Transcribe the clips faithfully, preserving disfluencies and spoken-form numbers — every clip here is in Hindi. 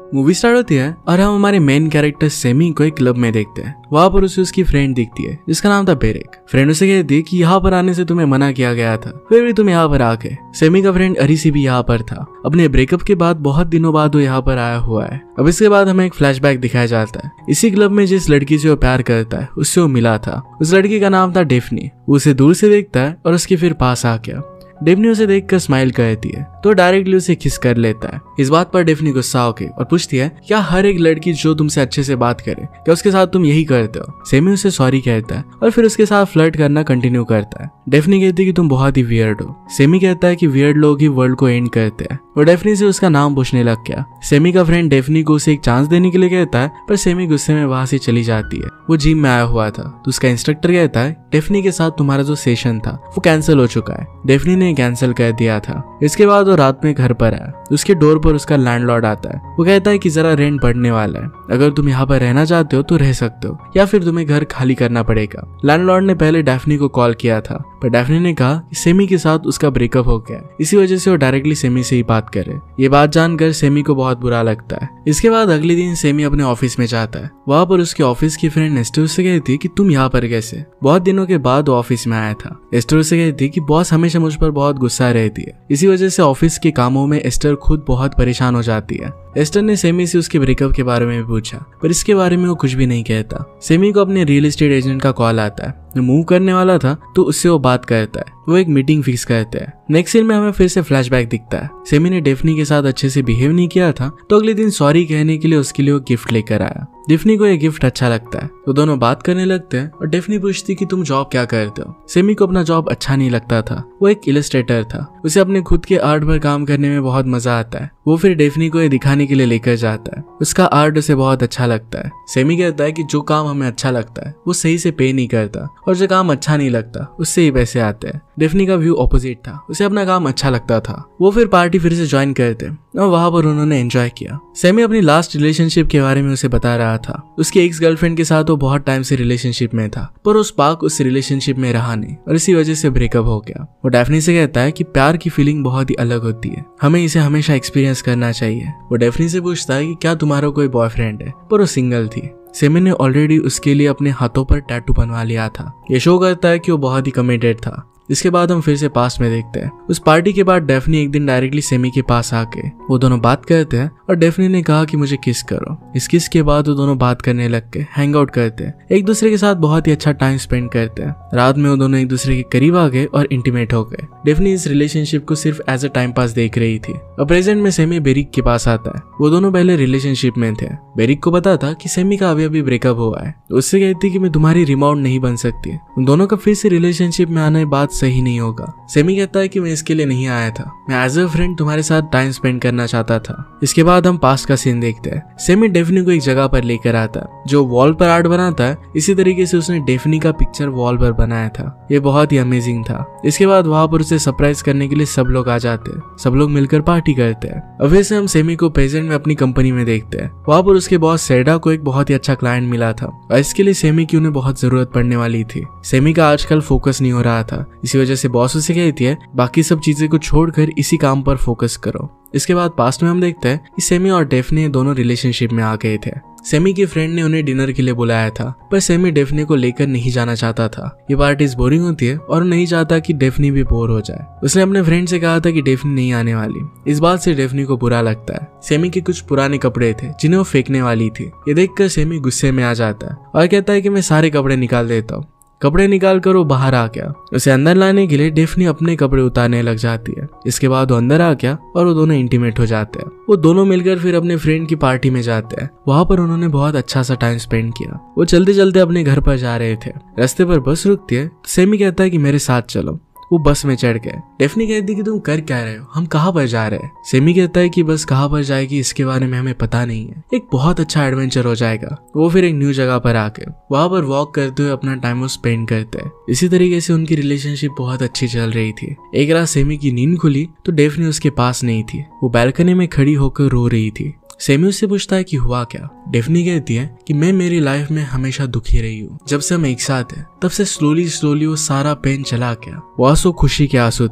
मूवी स्टार्ट होती है और हम हमारे मेन कैरेक्टर सेमी को एक क्लब में देखते हैं। वहां पर उसे उसकी फ्रेंड दिखती है जिसका नाम था बेरिक। फ्रेंड उसे कहती है कि यहाँ पर आने से तुम्हें मना किया गया था, फिर भी तुम यहाँ पर आ गए। सेमी का फ्रेंड अरिसी भी यहाँ पर था। अपने ब्रेकअप के बाद बहुत दिनों बाद वो यहाँ पर आया हुआ है। अब इसके बाद हमें एक फ्लैशबैक दिखाया जाता है। इसी क्लब में जिस लड़की से वो प्यार करता है उससे वो मिला था। उस लड़की का नाम था डेफनी। वो उसे दूर से देखता है और उसके फिर पास आ गया। डेफनी उसे देखकर स्माइल करती है तो डायरेक्टली उसे किस कर लेता है। इस बात पर डेफनी गुस्सा होके और पूछती है क्या हर एक लड़की जो तुमसे अच्छे से बात करे क्या उसके साथ तुम यही करते हो। सेमी उसे सॉरी कहता है और फिर उसके साथ फ्लर्ट करना कंटिन्यू करता है। डेफनी कहती है कि तुम बहुत ही वियर्ड हो। सेमी कहता है कि वियर्ड लोग ही वर्ल्ड को एंड करते हैं। वो डेफनी से उसका नाम पूछने लग गया। सेमी का फ्रेंड डेफनी को उसे एक चांस देने के लिए कहता है पर सेमी गुस्से में वहां से चली जाती है। वो जिम में आया हुआ था तो उसका इंस्ट्रक्टर कहता है डेफनी के साथ तुम्हारा जो सेशन था वो कैंसिल हो चुका है। डेफनी ने कैंसिल कर दिया था। इसके बाद वो रात में घर पर आया। उसके डोर पर उसका लैंडलॉर्ड आता है। वो कहता है कि जरा रेंट बढ़ने वाला है, अगर तुम यहाँ पर रहना चाहते हो तो रह सकते हो या फिर तुम्हें घर खाली करना पड़ेगा। लैंडलॉर्ड ने पहले डेफनी को कॉल किया था पर डेफनी ने कहा कि सेमी के साथ उसका ब्रेकअप हो गया, इसी वजह से वो डायरेक्टली सेमी से ही बात करे। ये बात जानकर सेमी को बहुत बुरा लगता है। इसके बाद अगले दिन सेमी अपने ऑफिस में जाता है। वहां पर उसके ऑफिस की फ्रेंड एस्टर से कहती है कि तुम यहाँ पर कैसे। बहुत दिनों के बाद वो ऑफिस में आया था। एस्टर से कहती है कि बॉस हमेशा मुझ पर बहुत गुस्सा रहती है, इसी वजह से ऑफिस के कामों में एस्टर खुद बहुत परेशान हो जाती है। एस्टर ने सेमी से उसके ब्रेकअप के बारे में भी पूछा पर इसके बारे में वो कुछ भी नहीं कहता। सेमी को अपने रियल एस्टेट एजेंट का कॉल आता है। जो मूव करने वाला था तो उससे वो बात करता है। वो एक मीटिंग फिक्स करते हैं। नेक्स्ट सीन में हमें फिर से फ्लैशबैक दिखता है। सेमी ने डेफनी के साथ अच्छे से बिहेव नहीं किया था तो अगले दिन सॉरी कहने के लिए उसके लिए वो गिफ्ट लेकर आया। डेफनी को ये गिफ्ट अच्छा लगता है तो दोनों बात करने लगते हैं और डेफनी पूछती कि तुम जॉब क्या करते हो। सेमी को अपना जॉब अच्छा नहीं लगता था। वो एक इलस्ट्रेटर था। उसे अपने खुद के आर्ट पर काम करने में बहुत मजा आता है। वो फिर डेफनी को ये दिखाने के लिए लेकर जाता है। उसका आर्ट उसे बहुत अच्छा लगता है। सेमी कहता है कि जो काम हमें अच्छा लगता है वो सही से पे नहीं करता और जो काम अच्छा नहीं लगता उससे ही पैसे आते हैं। डेफनी का व्यू ऑपोजिट था। उसे अपना काम अच्छा लगता था। वो फिर पार्टी फिर से ज्वाइन करते और वहां पर उन्होंने एंजॉय किया। सेमी अपनी लास्ट रिलेशनशिप के बारे में उसे बता रहा था। उसकी एक्स गर्लफ्रेंड के साथ वो बहुत टाइम से रिलेशनशिप में था पर उस स्पार्क उस रिलेशनशिप में रहा नहीं और इसी वजह से ब्रेकअप हो गया। वो डेफनी से कहता है कि प्यार की फीलिंग बहुत ही अलग होती है, हमें इसे हमेशा एक्सपीरियंस करना चाहिए। वो डेफनी से पूछता है कि क्या तुम्हारा कोई बॉयफ्रेंड है, पर वो सिंगल थी। सेमी ने ऑलरेडी उसके लिए अपने हाथों पर टैटू बनवा लिया था। ये शो करता है कि वो बहुत ही कमिटेड था। इसके बाद हम फिर से पास्ट में देखते हैं। उस पार्टी के बाद डेफनी एक दिन डायरेक्टली सेमी के पास आके वो दोनों बात करते हैं और डेफनी ने कहा कि मुझे किस करो। इस किस के बाद वो दोनों बात करने लग के हैंग आउट करते हैं, एक दूसरे के साथ बहुत ही अच्छा टाइम स्पेंड करते हैं। रात में वो दोनों एक दूसरे के करीब आ गए और इंटीमेट हो गए। डेफनी इस रिलेशनशिप को सिर्फ एज अ टाइम पास देख रही थी। और प्रेजेंट में सेमी बेरिक के पास आता है। वो दोनों पहले रिलेशनशिप में थे। बेरिक को पता था कि सेमी का अभी अभी ब्रेकअप हुआ है तो उससे कहती कि मैं तुम्हारी रिमाउंड नहीं बन सकती। उन दोनों का फिर से रिलेशनशिप में आना बात सही नहीं होगा। सेमी कहता है कि मैं इसके लिए नहीं आया था, मैं एज अ फ्रेंड तुम्हारे साथ टाइम स्पेंड करना चाहता था। इसके बाद हम पास्ट का सीन देखते हैं। सेमी डेफनी को एक जगह पर लेकर आता है जो वॉल पर आर्ट बनाता है। इसी तरीके से उसने डेफनी का पिक्चर वॉल पर बनाया था। ये बहुत ही अमेजिंग था। इसके बाद वहां पर उसे सरप्राइज करने के लिए सब लोग आ जाते हैं। सब लोग मिलकर पार्टी करते हैं। अब वैसे हम सेमी को प्रेजेंट में अपनी कंपनी में देखते हैं। वहां पर उसके बॉस सेडा को एक बहुत ही अच्छा क्लाइंट मिला था और इसके लिए सेमी की उन्हें बहुत जरूरत पड़ने वाली थी। सेमी का आजकल फोकस नहीं हो रहा था, इसी वजह से बॉस उसे कहती है बाकी सब चीजें को छोड़कर इसी काम पर फोकस करो। इसके बाद पास्ट में हम देखते हैं कि सेमी और डेफनी दोनों रिलेशनशिप में आ गए थे। सेमी की फ्रेंड ने उन्हें डिनर के लिए बुलाया था पर सेमी डेफनी को लेकर नहीं जाना चाहता था। ये पार्टीज बोरिंग होती है और नहीं चाहता कि डेफनी भी बोर हो जाए। उसने अपने फ्रेंड से कहा था कि डेफनी नहीं आने वाली। इस बात से डेफनी को बुरा लगता है। सेमी के कुछ पुराने कपड़े थे जिन्हें वो फेंकने वाली थी। ये देखकर सेमी गुस्से में आ जाता है और कहता है कि मैं सारे कपड़े निकाल देता हूँ। कपड़े निकाल कर वो बाहर आ गया। उसे अंदर लाने के लिए डेफनी अपने कपड़े उतारने लग जाती है। इसके बाद वो अंदर आ गया और वो दोनों इंटीमेट हो जाते हैं। वो दोनों मिलकर फिर अपने फ्रेंड की पार्टी में जाते हैं। वहां पर उन्होंने बहुत अच्छा सा टाइम स्पेंड किया। वो चलते चलते अपने घर पर जा रहे थे। रास्ते पर बस रुकती है तो सेमी कहता है कि मेरे साथ चलो। वो बस में चढ़ गए। डेफनी कहती कि तुम कर क्या रहे हो, हम कहाँ पर जा रहे हैं। सेमी कहता है कि बस कहाँ पर जाएगी इसके बारे में हमें पता नहीं है, एक बहुत अच्छा एडवेंचर हो जाएगा। वो फिर एक न्यू जगह पर आके वहां पर वॉक करते हुए अपना टाइम वो स्पेंड करते हैं। इसी तरीके से उनकी रिलेशनशिप बहुत अच्छी चल रही थी। एक रात सेमी की नींद खुली तो डेफनी उसके पास नहीं थी। वो बैल्कनी में खड़ी होकर रो रही थी। सेमी उससे पूछता है कि हुआ क्या। डेफनी कहती है कि मैं मेरी लाइफ में हमेशा दुखी रही हूँ। जब से हम एक साथ हैं तब से स्लोली स्लोली वो सारा पेन चला गया। वो आंसू खुशी के आंसू थे।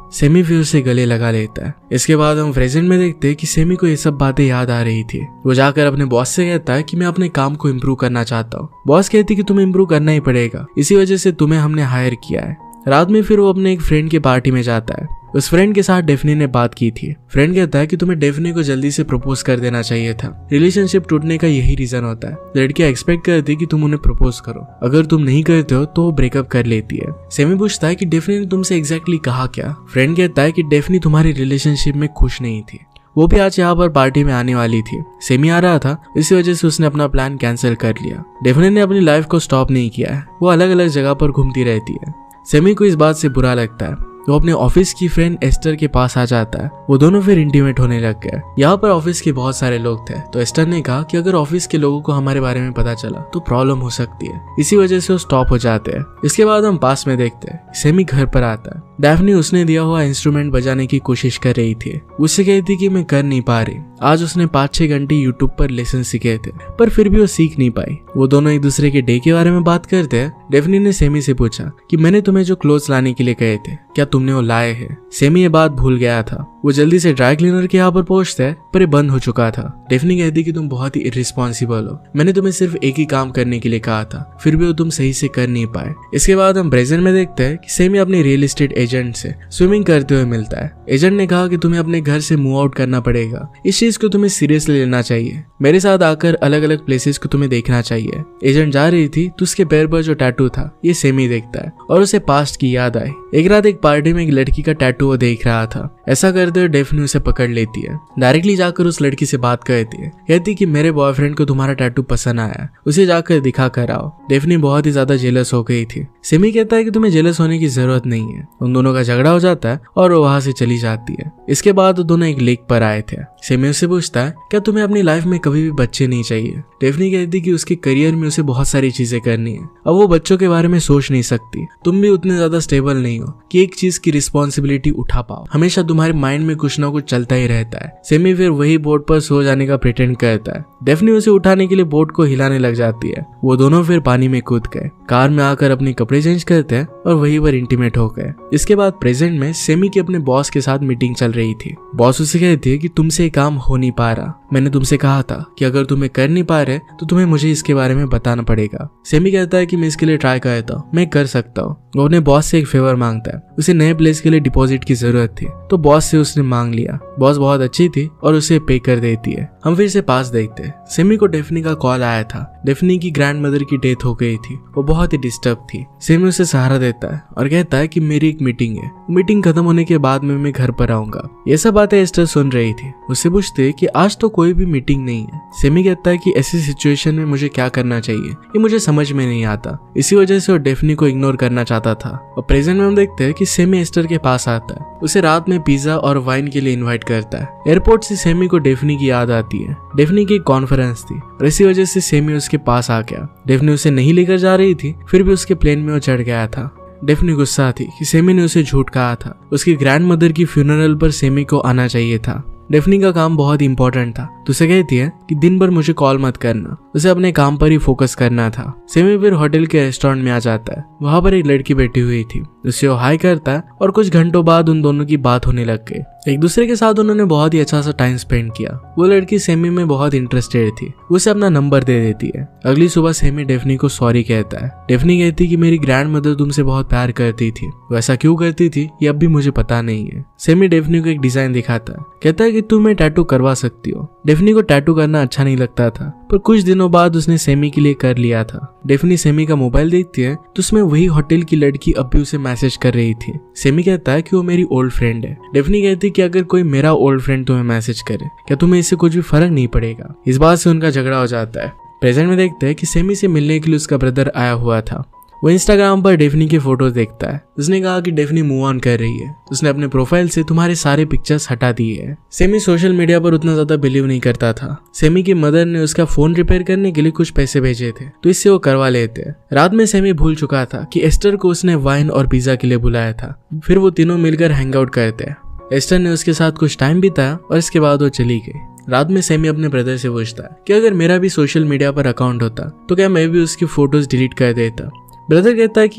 सेमी फिर उसे गले लगा लेता है। इसके बाद हम प्रेजेंट में देखते हैं कि सेमी को ये सब बातें याद आ रही थी। वो जाकर अपने बॉस से कहता है कि मैं अपने काम को इम्प्रूव करना चाहता हूँ। बॉस कहती कि तुम्हें इम्प्रूव करना ही पड़ेगा, इसी वजह से तुम्हें हमने हायर किया है। रात में फिर वो अपने एक फ्रेंड की पार्टी में जाता है। उस फ्रेंड के साथ डेफनी ने बात की थी। फ्रेंड कहता है कि तुम्हें डेफनी को जल्दी से प्रपोज कर देना चाहिए था। रिलेशनशिप टूटने का यही रीजन होता है। लड़कियां एक्सपेक्ट करती है कि तुम उन्हें प्रपोज करो, अगर तुम नहीं करते हो तो वो ब्रेकअप कर लेती है। सेमी पूछता है कि डेफनी ने तुमसे एग्जैक्टली कहा क्या। फ्रेंड कहता है कि डेफनी तुम्हारी रिलेशनशिप में खुश नहीं थी, वो भी आज यहाँ पर पार्टी में आने वाली थी। सेमी आ रहा था, इसी वजह से उसने अपना प्लान कैंसिल कर लिया। डेफनी ने अपनी लाइफ को स्टॉप नहीं किया है, वो अलग अलग जगह पर घूमती रहती है। सेमी को इस बात से बुरा लगता है। वो अपने ऑफिस की फ्रेंड एस्टर के पास आ जाता है। वो दोनों फिर इंटीमेट होने लग गए। यहाँ पर ऑफिस के बहुत सारे लोग थे, तो एस्टर ने कहा कि अगर ऑफिस के लोगों को हमारे बारे में पता चला तो प्रॉब्लम हो सकती है, इसी वजह से वो स्टॉप हो जाते हैं। इसके बाद हम पास में देखते हैं सेमी घर पर आता है। डैफ्नी उसने दिया हुआ इंस्ट्रूमेंट बजाने की कोशिश कर रही थी। उससे कहती कि मैं कर नहीं पा रही। आज उसने पाँच छह घंटे यूट्यूब पर लेसन सीखे थे, पर फिर भी वो सीख नहीं पाई। वो दोनों एक दूसरे के डे के बारे में बात करते हैं। डेफनी ने सेमी से पूछा कि मैंने तुम्हें जो क्लोथ्स लाने के लिए कहे थे, क्या तुमने वो लाए हैं? सेमी ये बात भूल गया था। वो जल्दी से ड्राई क्लीनर के यहाँ पर पहुंचता है, पर ये बंद हो चुका था। डेफनी कहती कि तुम बहुत ही इर्रिस्पॉन्सिबल हो, मैंने तुम्हें सिर्फ एक ही काम करने के लिए कहा था, फिर भी वो तुम सही से कर नहीं पाए। इसके बाद हम प्रेजेंट में देखते हैं कि सेमी अपने रियल एस्टेट एजेंट से स्विमिंग करते हुए मिलता है। एजेंट ने कहा कि तुम्हें अपने घर से मूव आउट करना पड़ेगा, इस चीज को तुम्हें सीरियसली लेना चाहिए। मेरे साथ आकर अलग अलग प्लेसेस को तुम्हें देखना चाहिए। एजेंट जा रही थी तो उसके पैर पर जो टैटू था ये सेमी देखता है और उसे पास्ट की याद आई। एक रात एक पार्टी में एक लड़की का टैटू वो देख रहा था। ऐसा करते हुए डेफनी उसे पकड़ लेती है। डायरेक्टली जाकर उस लड़की से बात करती है। कहती कि मेरे बॉयफ्रेंड को तुम्हारा टैटू पसंद आया, उसे जाकर दिखा कर आओ। डेफनी बहुत ही ज्यादा जेलस हो गई थी। सेमी कहता है कि तुम्हें जेलस होने की जरूरत नहीं है। उन दोनों का झगड़ा हो जाता है और वो वहां से चली जाती है। इसके बाद वो दोनों एक लेक पर आए थे। सेमी उससे पूछता है क्या तुम्हें अपनी लाइफ में कभी भी बच्चे नहीं चाहिए? डेफनी कहती कि उसके करियर में उसे बहुत सारी चीजें करनी है, अब वो बच्चों के बारे में सोच नहीं सकती। तुम भी उतने ज्यादा स्टेबल नहीं हो कि एक चीज की रिस्पॉन्सिबिलिटी उठा पाओ, हमेशा तुम्हारे माइंड में कुछ ना कुछ चलता ही रहता है। सेमी फिर वही बोट पर सो जाने का प्रिटेंड करता है। डेफनी उसे उठाने के लिए बोट को हिलाने लग जाती है। वो दोनों फिर पानी में कूद गए। कार में आकर अपने कपड़े चेंज करते हैं और वहीं पर इंटीमेट हो गए। इसके बाद प्रेजेंट में सेमी की अपने बॉस के साथ मीटिंग चल रही थी। बॉस उसे कहती है कि तुमसे ये काम हो नहीं पा रहा, मैंने तुमसे कहा था कि अगर तुम्हें कर नहीं पा रहे तो तुम्हें मुझे इसके बारे में बताना पड़ेगा। सेमी कहता है कि मैं इसके लिए ट्राई करता हूँ, मैं कर सकता हूँ। वो अपने बॉस से एक फेवर मांगता है। उसे नए प्लेस के लिए डिपॉजिट की जरूरत थी, तो बॉस से उसने मांग लिया। बॉस बहुत अच्छी थी और उसे पे कर देती है। हम फिर से पास देखते हैं। सेमी को डेफनी का कॉल आया था। डेफनी की ग्रैंड मदर की डेथ हो गई थी, वो बहुत ही डिस्टर्ब थी। सेमी उसे सहारा देता है और कहता है कि मेरी एक मीटिंग है, मीटिंग खत्म होने के बाद में मैं घर पर आऊंगा। ये सब बातें एस्टर सुन रही थी। उससे पूछते कि आज तो कोई भी मीटिंग नहीं है। सेमी कहता है कि ऐसी सिचुएशन में मुझे क्या करना चाहिए ये मुझे समझ में नहीं आता। इसी वजह से वो डेफनी को इग्नोर करना चाहता था। और प्रेजेंट में हम देखते हैं कि सेमी एस्टर के पास आता है, उसे रात में पिज्जा और वाइन के लिए इनवाइट करता है। एयरपोर्ट से सेमी को डेफनी की याद आती है। डेफनी की कॉन्फ्रेंस थी और इसी वजह से सेमी उसके पास आ गया। डेफनी उसे नहीं लेकर जा रही थी, फिर भी उसके प्लेन में वो चढ़ गया था। डेफनी गुस्सा थी कि सेमी ने उसे झूठ कहा था। उसकी ग्रैंड मदर की फ्यूनरल पर सेमी को आना चाहिए था। डेफनी का काम बहुत इंपॉर्टेंट था, तो उसे कहती है कि दिन भर मुझे कॉल मत करना, उसे अपने काम पर ही फोकस करना था। सेमी फिर होटल के रेस्टोरेंट में आ जाता है। वहां पर एक लड़की बैठी हुई थी, उसे वो हाई करता है और कुछ घंटों बाद उन दोनों की बात होने लग गई। एक दूसरे के साथ उन्होंने बहुत ही अच्छा सा टाइम स्पेंड किया। वो लड़की सेमी में बहुत इंटरेस्टेड थी, उसे अपना नंबर दे देती है। अगली सुबह सेमी डेफनी को सॉरी कहता है। डेफनी कहती कि मेरी ग्रैंड मदर तुमसे बहुत प्यार करती थी, वैसा क्यों करती थी ये अब भी मुझे पता नहीं है। सेमी डेफनी को एक डिजाइन दिखाता है, कहता है कि तुम मैं टैटू करवा सकती हो। डेफनी को टैटू करना अच्छा नहीं लगता था, पर कुछ दिनों बाद उसने सेमी के लिए कर लिया था। डेफनी सेमी का मोबाइल देखती है तो उसमें वही होटल की लड़की अब भी उसे मैसेज कर रही थी। सेमी कहता है कि वो मेरी ओल्ड फ्रेंड है। डेफनी कहती कि अगर कोई मेरा ओल्ड फ्रेंड तुम्हें मैसेज करे क्या तुम्हें इससे कुछ भी फर्क नहीं पड़ेगा। इस बात से उनका झगड़ा हो जाता है। प्रेजेंट में देखते हैं कि सेमी से मिलने के लिए उसका ब्रदर आया हुआ था। वो इंस्टाग्राम पर डेफनी के फोटोज देखता है। उसने कहा कि डेफनी मूव ऑन कर रही है, उसने अपने प्रोफाइल से तुम्हारे सारे पिक्चर्स हटा दिए हैं। सेमी सोशल मीडिया पर उतना ज्यादा बिलीव नहीं करता था। सेमी की मदर ने उसका फोन रिपेयर करने के लिए कुछ पैसे भेजे थे, तो इससे वो करवा लेते। रात में सेमी भूल चुका था कि एस्टर को उसने वाइन और पिज्जा के लिए बुलाया था। फिर वो तीनों मिलकर हैंग आउट करते। एस्टर ने उसके साथ कुछ टाइम बिताया और इसके बाद वो चली गई। रात में सेमी अपने ब्रदर से पूछता है कि अगर मेरा भी सोशल मीडिया पर अकाउंट होता तो क्या मैं भी उसकी फोटोज डिलीट कर देता। ब्रदर कहता है कि हाँ,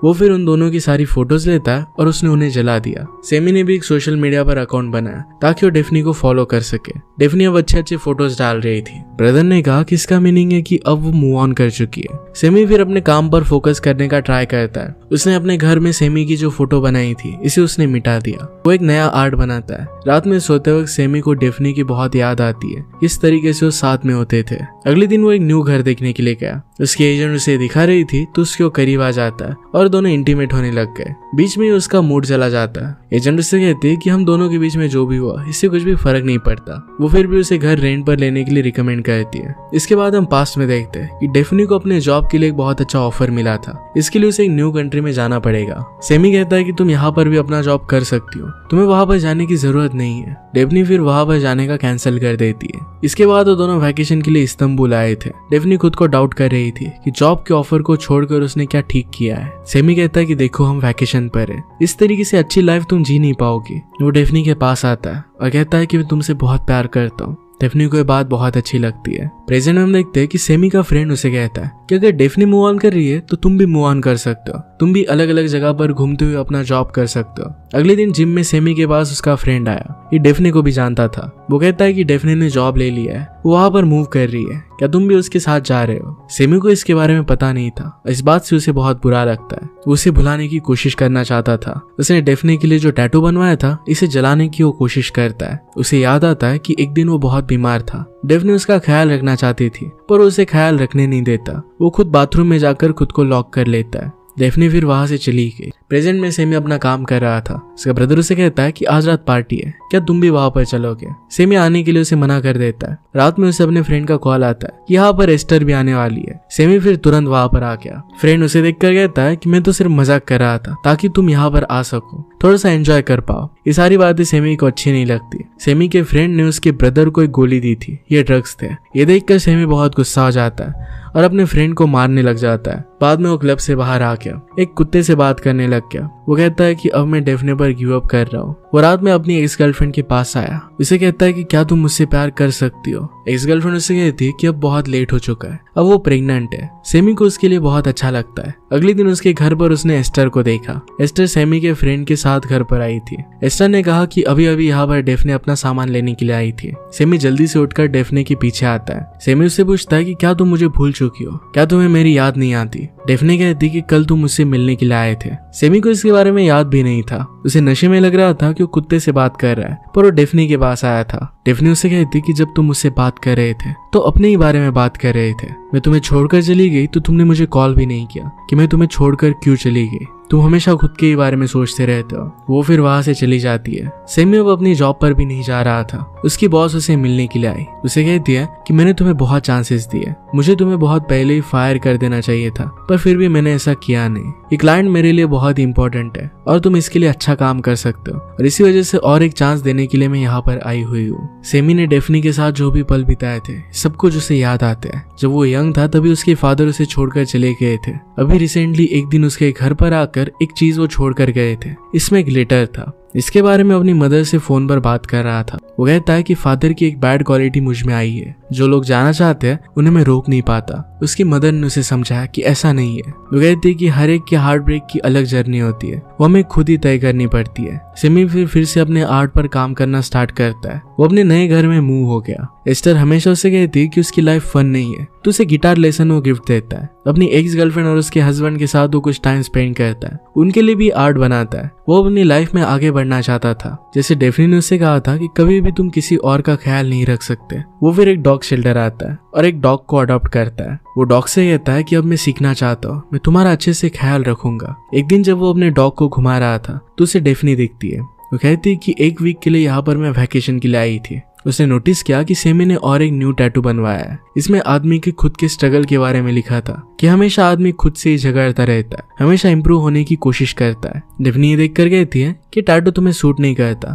वो फिर उन दोनों की सारी फोटोज लेता है और उसने उन्हें जला दिया। सेमी ने भी एक सोशल मीडिया पर अकाउंट बनाया ताकि वो डेफनी को फॉलो कर सके। डेफनी अब अच्छे अच्छे फोटोज डाल रही थी। ब्रदर ने कहा कि इसका मीनिंग है कि अब वो मूव ऑन कर चुकी है। सेमी फिर अपने काम पर फोकस करने का ट्राई करता है। उसने अपने घर में सेमी की जो फोटो बनाई थी इसे उसने मिटा दिया। वो एक नया आर्ट बनाता है। रात में सोते वक्त सेमी को डेफनी की बहुत याद आती है, इस तरीके से वो साथ में होते थे। अगले दिन वो एक न्यू घर देखने के लिए गया। उसकी एजेंट उसे दिखा रही थी तो उसके करीब आ जाता है और दोनों इंटीमेट होने लग गए। बीच में ही उसका मूड चला जाता है। एजेंट उससे कहती है कि हम दोनों के बीच में जो भी हुआ इससे कुछ भी फर्क नहीं पड़ता। वो फिर भी उसे घर रेंट पर लेने के लिए रिकमेंड करती है। इसके बाद हम पास्ट में देखते हैं कि डेफनी को अपने जॉब के लिए एक बहुत अच्छा ऑफर मिला था। इसके लिए उसे एक न्यू कंट्री में जाना पड़ेगा। सेमी कहता है कि तुम यहाँ पर भी अपना जॉब कर सकती हो, तुम्हें वहां पर जाने की जरूरत नहीं है। डेफनी फिर वहां पर जाने का कैंसिल कर देती है। इसके बाद वो दोनों वैकेशन के लिए इस्तांबुल आए थे। डेफनी खुद को डाउट कर रही थी कि जॉब के ऑफर को छोड़कर उसने क्या ठीक किया है। सेमी कहता है कि देखो हम वैकेशन पर है, इस तरीके से अच्छी लाइफ तुम जी नहीं पाओगी। वो डेफनी के पास आता है और कहता है कि मैं तुमसे बहुत प्यार करता हूँ। डेफनी को ये बात बहुत अच्छी लगती है। प्रेजेंट में हम देखते हैं कि सेमी का फ्रेंड उसे कहता है कि अगर डेफनी मूव ऑन कर रही है तो तुम भी मूव ऑन कर सकते हो, तुम भी अलग अलग जगह पर घूमते हुए अपना जॉब कर सकते हो। अगले दिन जिम में सेमी के पास उसका फ्रेंड आया। ये डेफनी को भी जानता था। वो कहता है कि डेफनी ने जॉब ले लिया है, वो वहां पर मूव कर रही है, क्या तुम भी उसके साथ जा रहे हो। सेमी को इसके बारे में पता नहीं था। इस बात से उसे बहुत बुरा लगता है। वो उसे भुलाने की कोशिश करना चाहता था। उसने डेफनी के लिए जो टैटू बनवाया था इसे जलाने की वो कोशिश करता है। उसे याद आता है कि एक दिन वो बहुत बीमार था। डेफनी उसका ख्याल रखना चाहती थी पर उसे ख्याल रखने नहीं देता। वो खुद बाथरूम में जाकर खुद को लॉक कर लेता है। डेफनी फिर वहां से चली गई। प्रेजेंट में सेमी अपना काम कर रहा था। उसका ब्रदर उसे कहता है कि आज रात पार्टी है, क्या तुम भी वहां पर चलोगे। सेमी आने के लिए उसे मना कर देता है। रात में उसे अपने फ्रेंड का कॉल आता है कि यहाँ पर एस्टर भी आने वाली है। सेमी फिर तुरंत वहां पर आ गया। फ्रेंड उसे देखकर कहता है कि मैं तो सिर्फ मजाक कर रहा था ताकि तुम यहाँ पर आ सको, थोड़ा सा एंजॉय कर पाओ। ये सारी बातें सेमी को अच्छी नहीं लगती। सेमी के फ्रेंड ने उसके ब्रदर को एक गोली दी थी, ये ड्रग्स थे। ये देखकर सेमी बहुत गुस्सा हो जाता है और अपने फ्रेंड को मारने लग जाता है। बाद में वो क्लब से बाहर आ गया, एक कुत्ते से बात करने लग गया। वो कहता है कि अब मैं डेफनी पर गिव अप कर रहा हूँ। वो रात में अपनी एक्स गर्लफ्रेंड के पास आया। उसे कहता है कि क्या तुम मुझसे प्यार कर सकती हो। एक्स गर्लफ्रेंड उससे कहती है कि अब बहुत लेट हो चुका है, अब वो प्रेग्नेंट है। सेमी को उसके लिए बहुत अच्छा लगता है। अगले दिन उसके घर पर उसने एस्टर को देखा। एस्टर सेमी के फ्रेंड के साथ घर पर आई थी। एस्टर ने कहा कि अभी अभी यहाँ पर डेफनी अपना सामान लेने के लिए आई थी। सेमी जल्दी से उठकर डेफनी के पीछे आता है। सेमी उससे पूछता है कि क्या तुम मुझे भूल चुकी हो, क्या तुम्हें मेरी याद नहीं आती। डेफनी कहती कि कल तुम मुझसे मिलने के लिए आए थे। सेमी को इसके बारे में याद भी नहीं था। उसे नशे में लग रहा था कि वो कुत्ते से बात कर रहा है, पर वो डेफनी के पास आया था। डेफनी उससे कहती कि जब तुम मुझसे बात कर रहे थे तो अपने ही बारे में बात कर रहे थे। मैं तुम्हें छोड़कर चली गई तो तुमने मुझे कॉल भी नहीं किया कि मैं तुम्हें छोड़कर क्यों चली गई। तुम हमेशा खुद के ही बारे में सोचते रहते हो। वो फिर वहां से चली जाती है। सेमी अब अपनी जॉब पर भी नहीं जा रहा था। उसकी बॉस उसे मिलने के लिए आई। उसे कहती है कि मैंने तुम्हें बहुत चांसेस दिए, मुझे तुम्हें बहुत पहले ही फायर कर देना चाहिए था, पर फिर भी मैंने ऐसा किया नहीं। ये क्लाइंट मेरे लिए बहुत इंपॉर्टेंट है और तुम इसके लिए अच्छा काम कर सकते हो और इसी वजह से और एक चांस देने के लिए मैं यहाँ पर आई हुई हूँ। सेमी ने डेफनी के साथ जो भी पल बिताए थे सब कुछ उसे याद आते हैं। जब वो यंग था तभी उसके फादर उसे छोड़कर चले गए थे। अभी रिसेंटली एक दिन उसके घर पर आकर एक चीज वो छोड़ कर गए थे। इसमें एक लेटर था। इसके बारे में अपनी मदर से फोन पर बात कर रहा था। वो कहता है कि फादर की एक बैड क्वालिटी मुझ में आई है, जो लोग जाना चाहते हैं उन्हें मैं रोक नहीं पाता। उसकी मदर ने उसे समझाया कि ऐसा नहीं है। वो कहती है कि हर एक के हार्ट ब्रेक की अलग जर्नी होती है, वो हमें खुद ही तय करनी पड़ती है। सेमी फिर फिर से अपने आर्ट पर काम करना स्टार्ट करता है। वो अपने नए घर में मूव हो गया। एस्टर हमेशा उसे कहती है कि उसकी लाइफ फन नहीं है, तो उसे गिटार लेसन वो गिफ्ट देता है। अपनी एक्स गर्लफ्रेंड और उसके हस्बैंड के साथ वो कुछ टाइम स्पेंड करता है, उनके लिए भी आर्ट बनाता है। वो अपनी लाइफ में आगे बढ़ना चाहता था। जैसे डेफनी ने उससे कहा था कि कभी भी तुम किसी और का ख्याल नहीं रख सकते। वो फिर एक डॉग शेल्टर आता है और एक डॉग को अडॉप्ट करता है। वो डॉग से कहता है कि अब मैं सीखना चाहता हूँ, मैं तुम्हारा अच्छे से ख्याल रखूंगा। एक दिन जब वो अपने डॉग को घुमा रहा था तो उसे डेफनी दिखती है। वो कहती है कि एक वीक के लिए यहाँ पर मैं वैकेशन के लिए आई थी। उसने नोटिस किया कि सेमी ने और एक न्यू टैटू बनवाया है। इसमें आदमी के खुद के स्ट्रगल के बारे में लिखा था कि हमेशा आदमी खुद से ही झगड़ता रहता है, हमेशा इंप्रूव होने की कोशिश करता है। डेफनी ये देख कर कहती है कि टैटू तुम्हें सूट नहीं करता,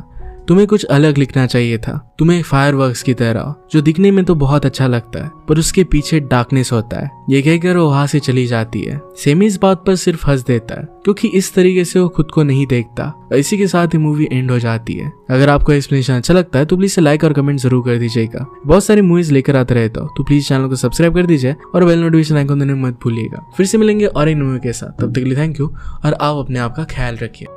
तुम्हें कुछ अलग लिखना चाहिए था, तुम्हें फायरवर्क्स की तरह, जो दिखने में तो बहुत अच्छा लगता है पर उसके पीछे डार्कनेस होता है। ये कहकर वो वहां से चली जाती है। सेमी इस बात पर सिर्फ हंस देता है क्योंकि इस तरीके से वो खुद को नहीं देखता। इसी के साथ ही मूवी एंड हो जाती है। अगर आपको एक्सप्लेनेशन अच्छा लगता है तो प्लीज लाइक और कमेंट जरूर कर दीजिएगा। बहुत सारी मूवीज लेकर आते रहता हूँ तो प्लीज चैनल को सब्सक्राइब कर दीजिए और बेल नोटिफिकेशन आइकन देना मत भूलिएगा। फिर से मिलेंगे और एक मूवी के साथ, तब तक के लिए थैंक यू और आप अपने आप का ख्याल रखिए।